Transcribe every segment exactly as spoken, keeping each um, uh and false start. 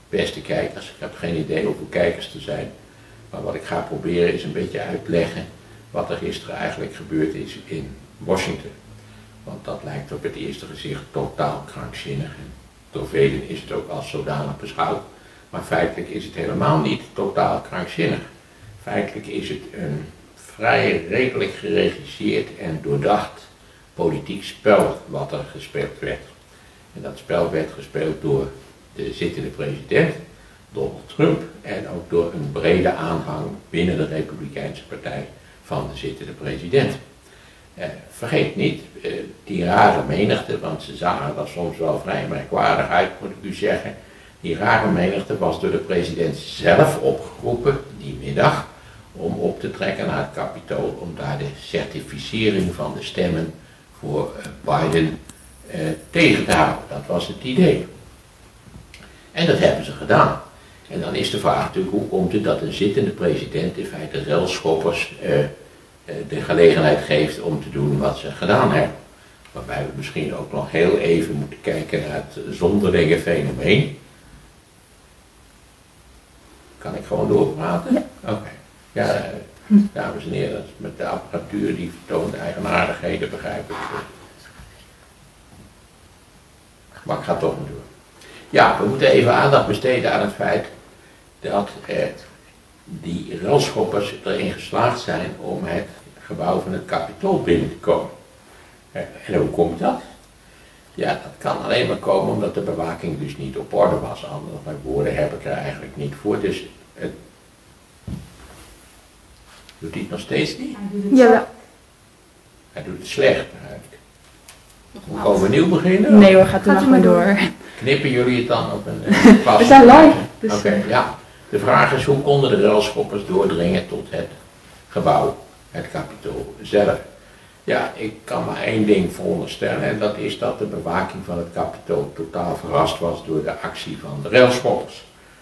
beste kijkers, ik heb geen idee hoeveel kijkers er zijn, maar wat ik ga proberen is een beetje uitleggen wat er gisteren eigenlijk gebeurd is in Washington. Want dat lijkt op het eerste gezicht totaal krankzinnig en door velen is het ook als zodanig beschouwd, maar feitelijk is het helemaal niet totaal krankzinnig. Feitelijk is het een vrij redelijk geregisseerd en doordacht politiek spel wat er gespeeld werd. En dat spel werd gespeeld door de zittende president, Donald Trump, en ook door een brede aanhang binnen de Republikeinse partij van de zittende president. Eh, vergeet niet, eh, die rare menigte, want ze zagen dat soms wel vrij merkwaardig uit, moet ik u zeggen. Die rare menigte was door de president zelf opgeroepen die middag om op te trekken naar het Capitool om daar de certificering van de stemmen voor Biden eh, tegen te houden. Dat was het idee. En dat hebben ze gedaan. En dan is de vraag natuurlijk, hoe komt het dat een zittende president in feite relschoppers eh, eh, de gelegenheid geeft om te doen wat ze gedaan hebben. Waarbij we misschien ook nog heel even moeten kijken naar het zonderlinge fenomeen. Kan ik gewoon doorpraten? Ja. Oké. Okay. Ja, eh, dames en heren, met de apparatuur die vertoont eigenaardigheden, begrijp ik. Maar ik ga toch maar door. Ja, we moeten even aandacht besteden aan het feit dat eh, die relschoppers erin geslaagd zijn om het gebouw van het Capitool binnen te komen. Eh, en hoe komt dat? Ja, dat kan alleen maar komen omdat de bewaking dus niet op orde was. Andere woorden heb ik er eigenlijk niet voor. Dus het... Doet hij het nog steeds niet? Jawel. Hij doet het slecht eigenlijk. Moet ik overnieuw beginnen? Nee hoor, gaat u maar door. Knippen jullie het dan op een uh, pas? We zijn live. Dus Oké, okay, ja. De vraag is, hoe konden de relschoppers doordringen tot het gebouw, het Capitool zelf? Ja, ik kan maar één ding veronderstellen en dat is dat de bewaking van het Capitool totaal verrast was door de actie van de relschoppers.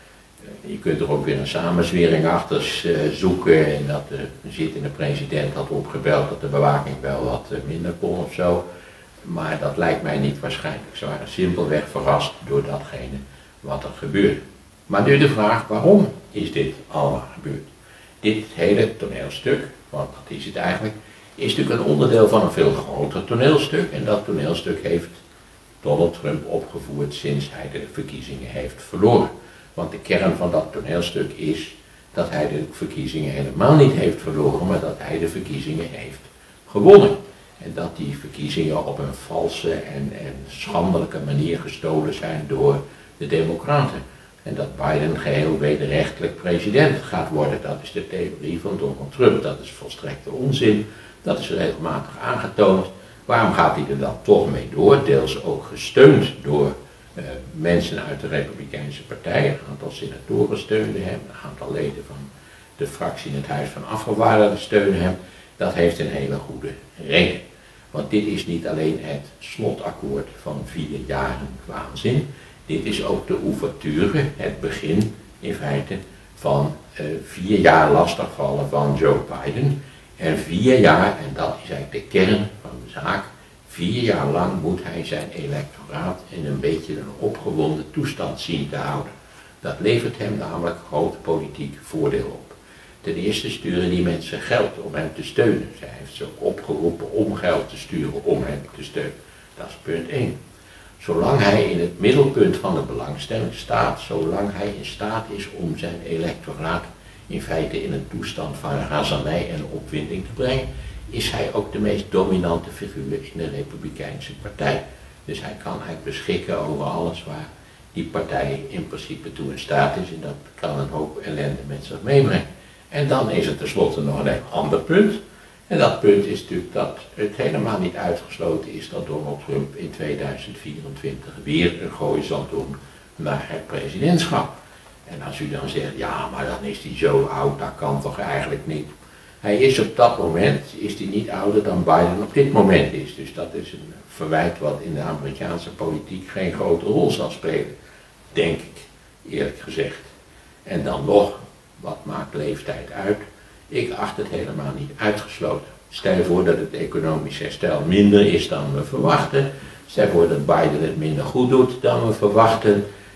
Uh, je kunt er ook weer een samenzwering achter uh, zoeken en dat de zittende president had opgebeld dat de bewaking wel wat uh, minder kon of zo. Maar dat lijkt mij niet waarschijnlijk. Ze waren simpelweg verrast door datgene wat er gebeurde. Maar nu de vraag, waarom is dit allemaal gebeurd? Dit hele toneelstuk, want dat is het eigenlijk, is natuurlijk een onderdeel van een veel groter toneelstuk. En dat toneelstuk heeft Donald Trump opgevoerd sinds hij de verkiezingen heeft verloren. Want de kern van dat toneelstuk is dat hij de verkiezingen helemaal niet heeft verloren, maar dat hij de verkiezingen heeft gewonnen. En dat die verkiezingen op een valse en, en schandelijke manier gestolen zijn door de Democraten. En dat Biden geheel wederrechtelijk president gaat worden. Dat is de theorie van Donald Trump. Dat is volstrekte onzin. Dat is regelmatig aangetoond. Waarom gaat hij er dan toch mee door? Deels ook gesteund door uh, mensen uit de Republikeinse partij. Een aantal senatoren steunden hem. Een aantal leden van de fractie in het Huis van Afgevaardigden steunen hem. Dat heeft een hele goede reden. Want dit is niet alleen het slotakkoord van vier jaren waanzin. Dit is ook de ouverture, het begin in feite van uh, vier jaar lastigvallen van Joe Biden. En vier jaar, en dat is eigenlijk de kern van de zaak, vier jaar lang moet hij zijn electoraat in een beetje een opgewonden toestand zien te houden. Dat levert hem namelijk groot politiek voordeel op. Ten eerste sturen die mensen geld om hem te steunen. Zij heeft ze ook opgeroepen om geld te sturen om hem te steunen. Dat is punt één. Zolang hij in het middelpunt van de belangstelling staat, zolang hij in staat is om zijn electoraat in feite in een toestand van razernij en opwinding te brengen, is hij ook de meest dominante figuur in de Republikeinse partij. Dus hij kan eigenlijk beschikken over alles waar die partij in principe toe in staat is en dat kan een hoop ellende met zich meebrengen. En dan is er tenslotte nog een ander punt. En dat punt is natuurlijk dat het helemaal niet uitgesloten is dat Donald Trump in tweeduizend vierentwintig weer een gooi zal doen naar het presidentschap. En als u dan zegt, ja, maar dan is hij zo oud, dat kan toch eigenlijk niet. Hij is op dat moment, is hij niet ouder dan Biden op dit moment is. Dus dat is een verwijt wat in de Amerikaanse politiek geen grote rol zal spelen. Denk ik, eerlijk gezegd. En dan nog, wat maakt leeftijd uit? Ik acht het helemaal niet uitgesloten. Stel je voor dat het economisch herstel minder is dan we verwachten. Stel je voor dat Biden het minder goed doet dan we verwachten.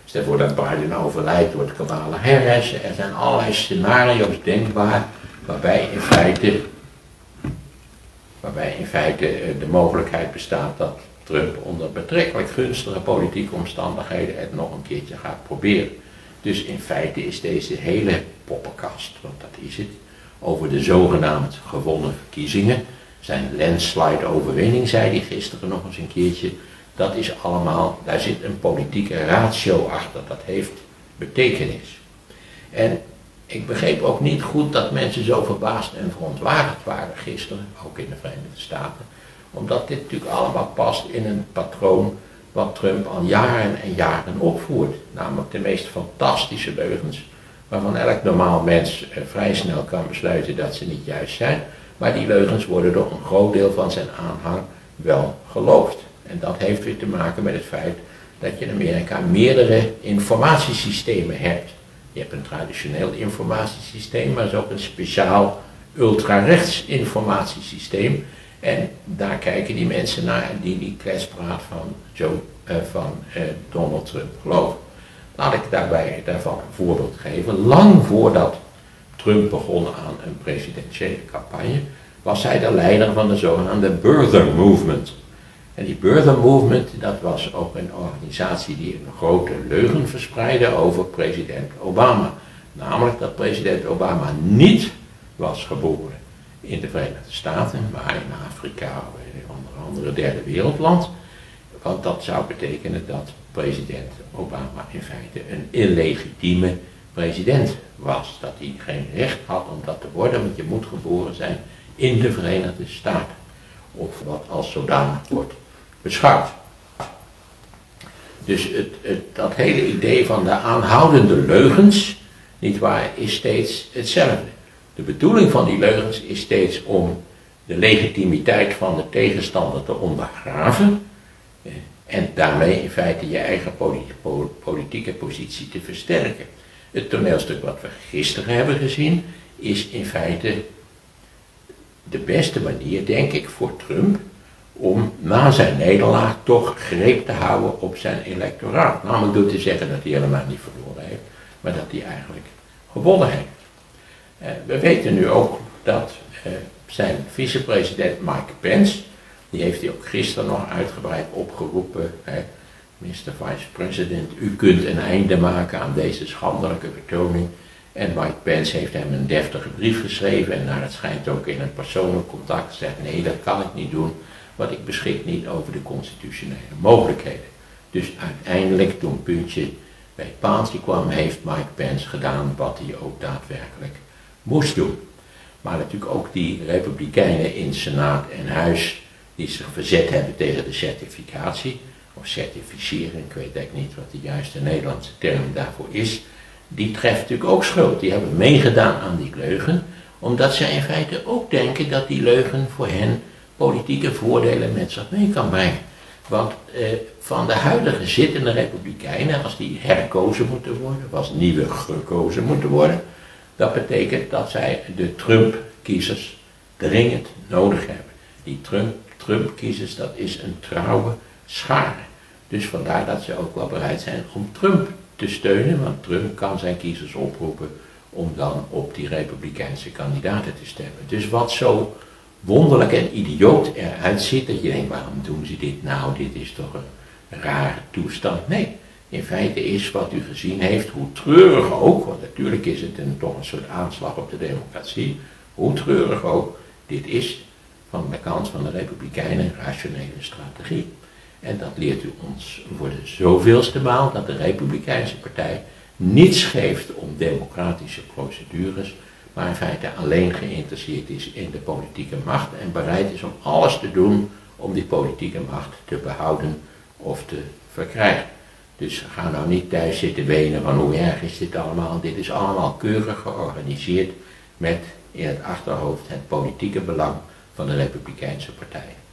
Stel voor dat Biden overlijdt door het Kamala Harris. Er zijn allerlei scenario's denkbaar waarbij in feite, waarbij in feite de mogelijkheid bestaat dat Trump onder betrekkelijk gunstige politieke omstandigheden het nog een keertje gaat proberen. Dus in feite is deze hele poppenkast, want dat is het, over de zogenaamd gewonnen verkiezingen, zijn landslide overwinning, zei hij gisteren nog eens een keertje, dat is allemaal, daar zit een politieke ratio achter, dat heeft betekenis. En ik begreep ook niet goed dat mensen zo verbaasd en verontwaardigd waren gisteren, ook in de Verenigde Staten, omdat dit natuurlijk allemaal past in een patroon wat Trump al jaren en jaren opvoert. Namelijk de meest fantastische leugens, waarvan elk normaal mens eh, vrij snel kan besluiten dat ze niet juist zijn. Maar die leugens worden door een groot deel van zijn aanhang wel geloofd. En dat heeft weer te maken met het feit dat je in Amerika meerdere informatiesystemen hebt. Je hebt een traditioneel informatiesysteem, maar er is ook een speciaal ultrarechts informatiesysteem. En daar kijken die mensen naar die die kletspraat van, Joe, uh, van uh, Donald Trump geloven. Laat ik daarbij daarvan een voorbeeld geven. Lang voordat Trump begon aan een presidentiële campagne, was hij de leider van de zogenaamde Birther Movement. En die Birther Movement, dat was ook een organisatie die een grote leugen verspreidde over president Obama. Namelijk dat president Obama niet was geboren in de Verenigde Staten, maar in Afrika of in een andere derde wereldland. Want dat zou betekenen dat president Obama in feite een illegitieme president was. Dat hij geen recht had om dat te worden, want je moet geboren zijn in de Verenigde Staten. Of wat als zodanig wordt beschouwd. Dus het, het, dat hele idee van de aanhoudende leugens, nietwaar, is steeds hetzelfde. De bedoeling van die leugens is steeds om de legitimiteit van de tegenstander te ondergraven en daarmee in feite je eigen politieke positie te versterken. Het toneelstuk wat we gisteren hebben gezien is in feite de beste manier, denk ik, voor Trump om na zijn nederlaag toch greep te houden op zijn electoraat. Namelijk door te zeggen dat hij helemaal niet verloren heeft, maar dat hij eigenlijk gewonnen heeft. Uh, we weten nu ook dat uh, zijn vicepresident Mike Pence, die heeft hij ook gisteren nog uitgebreid opgeroepen, uh, mister Vice President, u kunt een einde maken aan deze schandelijke vertoning. En Mike Pence heeft hem een deftige brief geschreven en naar het schijnt ook in een persoonlijk contact gezegd, nee, dat kan ik niet doen, want ik beschik niet over de constitutionele mogelijkheden. Dus uiteindelijk, toen puntje bij paaltje kwam, heeft Mike Pence gedaan wat hij ook daadwerkelijk moest doen. Maar natuurlijk ook die republikeinen in Senaat en Huis die zich verzet hebben tegen de certificatie, of certificering, ik weet eigenlijk niet wat de juiste Nederlandse term daarvoor is, die treft natuurlijk ook schuld. Die hebben meegedaan aan die leugen, omdat zij in feite ook denken dat die leugen voor hen politieke voordelen met zich mee kan brengen. Want eh, van de huidige zittende republikeinen, als die herkozen moeten worden, of als nieuwe gekozen moeten worden, dat betekent dat zij de Trump-kiezers dringend nodig hebben. Die Trump-kiezers, dat is een trouwe schare. Dus vandaar dat ze ook wel bereid zijn om Trump te steunen, want Trump kan zijn kiezers oproepen om dan op die republikeinse kandidaten te stemmen. Dus wat zo wonderlijk en idioot eruit ziet, dat je denkt, waarom doen ze dit nou, dit is toch een rare toestand. Nee, in feite is wat u gezien heeft, hoe treurig ook, want natuurlijk is het een, toch een soort aanslag op de democratie, hoe treurig ook, dit is van de kant van de republikeinen een rationele strategie. En dat leert u ons voor de zoveelste maal dat de Republikeinse Partij niets geeft om democratische procedures, maar in feite alleen geïnteresseerd is in de politieke macht en bereid is om alles te doen om die politieke macht te behouden of te verkrijgen. Dus ga nou niet thuis zitten wenen van hoe erg is dit allemaal. Dit is allemaal keurig georganiseerd met in het achterhoofd het politieke belang van de Republikeinse Partij.